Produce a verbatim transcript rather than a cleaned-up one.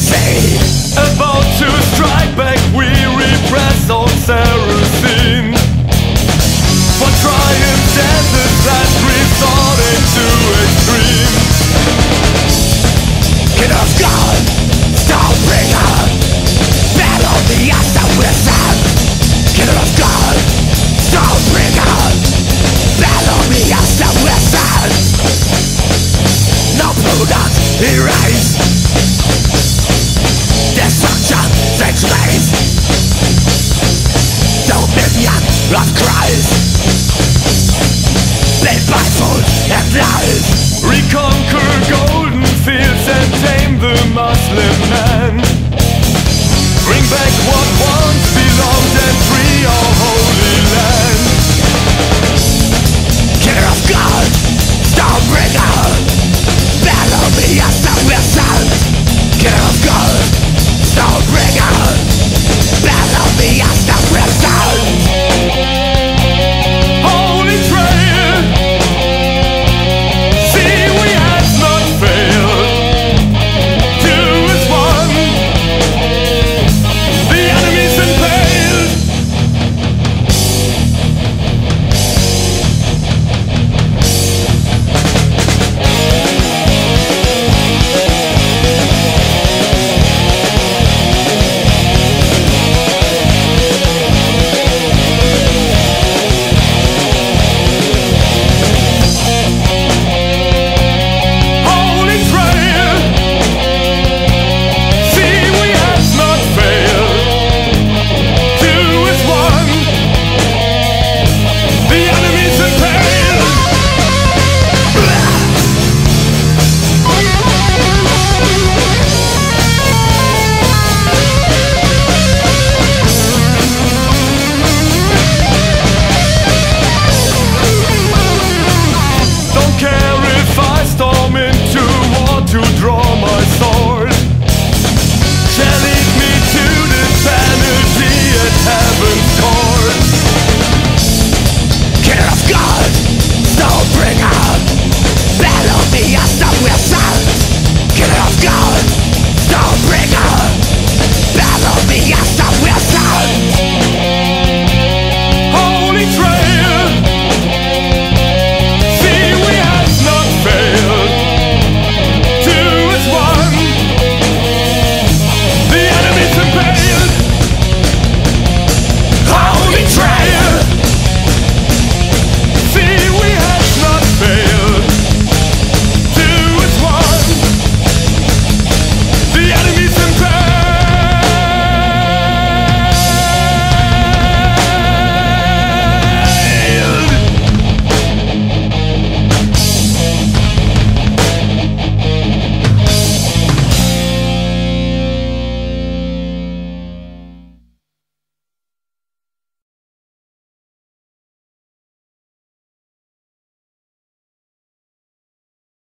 see. About to strike back, we repress all Saracen. For triumph and this last resorting to extreme. Kid of God, Stormbringer, battle the Asta Wizard. Kid of God, Stormbringer, battle the Asta Wizard. No product, erase. Destruction, takes place. Dominion of Christ. Live by food and life. Reconquer golden fields and tame the Muslim man.